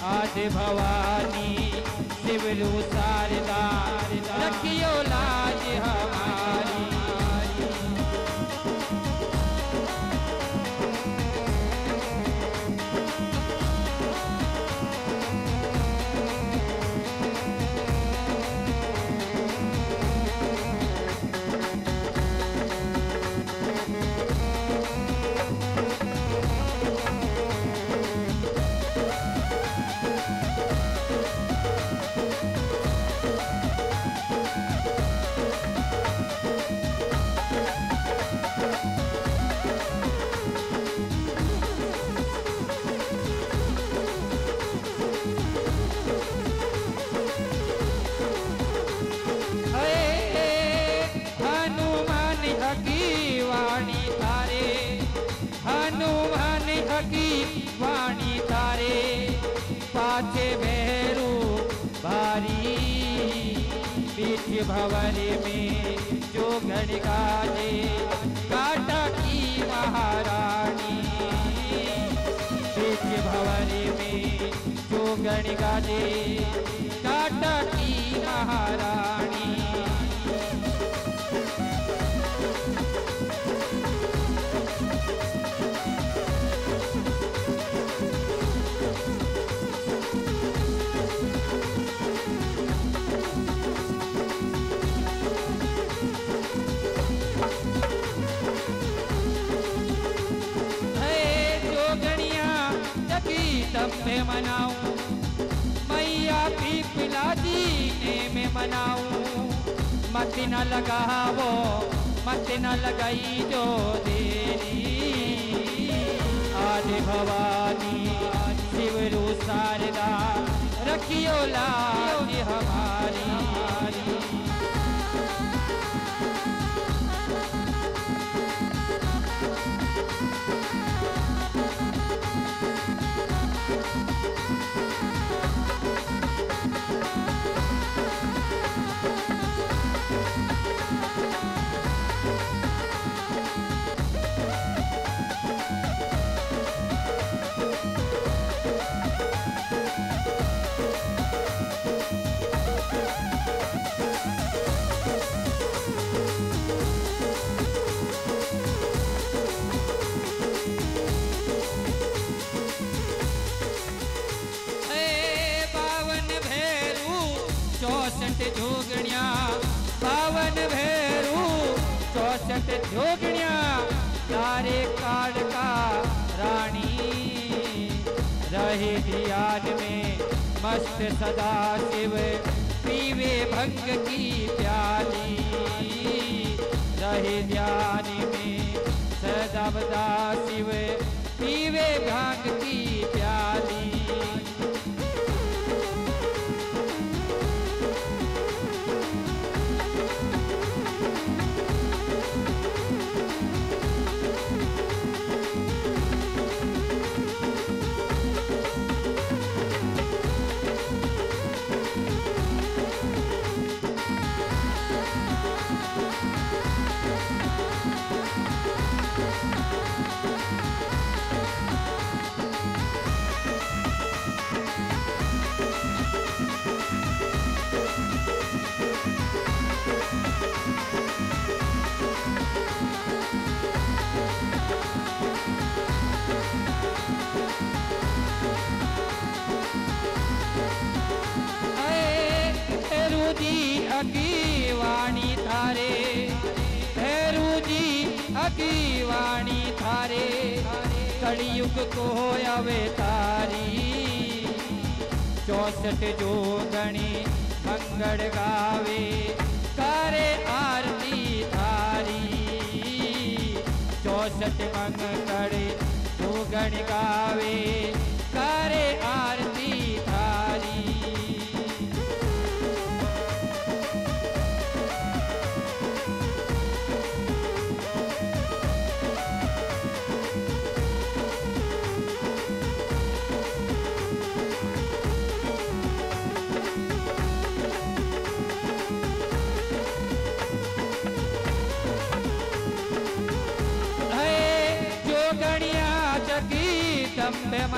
आदि भवानी शिवरू शारदा रखियो लाज हमारी। वाणी तारे पाछे भैरू भारी बीच भवन में जो गण गाजे काटा की महारानी। बीच भवन में जो गण गाजे काटा की महारानी। तब मैं मनाऊं मैया पीपला जी ने मैं मनाऊं। मत न लगावो मत न लगाई जो देरी आदि भवानी शिवरू शारदा रखियो लाज हमारी। जोगणिया बावन भैरू 64 जोगणिया तारे काल का रानी रहे ध्यान में मस्त सदा शिव पीवे भंग की प्याली। रहे ध्यान में सदा शिव पीवे भांग की प्याली। अकी वाणी थारे भैरू जी अकी वाणी थारे कलयुग को आवे तारी। 64 जोगणी मंगल गावे करे आरती थारी। 64 मंगल जोगणी गावे करे आरती थारी। तंबे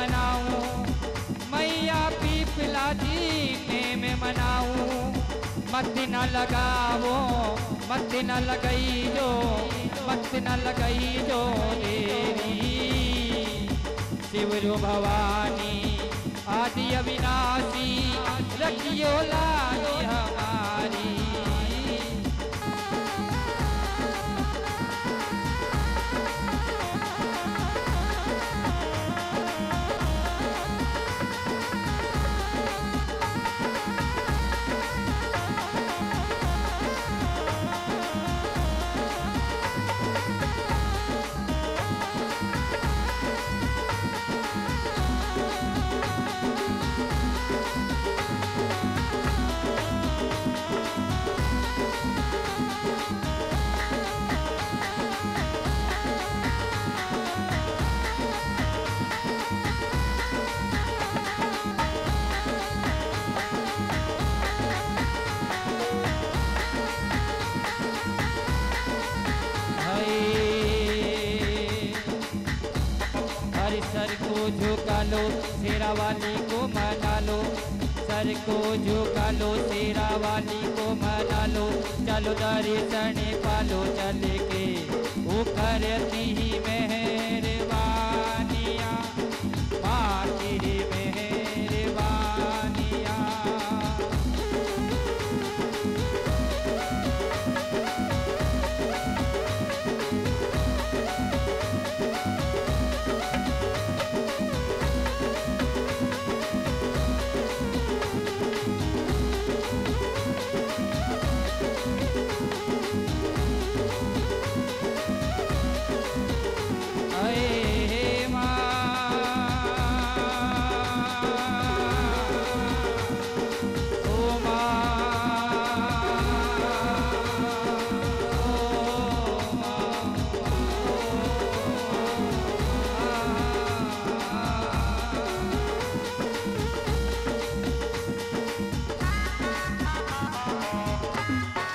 मत न लगावो, मत न लगई जो, मत न लगई जो देवी। शिवरु भवानी आदि अविनाशी, रखियो लाज हमारी। सर को झुका लो, शेरा वाली को मना लो, सर को झुका लो, शेरा वाली को मना लो। चलो दर्शन पालो चल के, वो करती ही मेहरबानिया, माँ तेरी मेहरबानिया।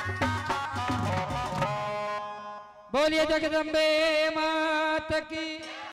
बोलिए जगदम्बे मात की।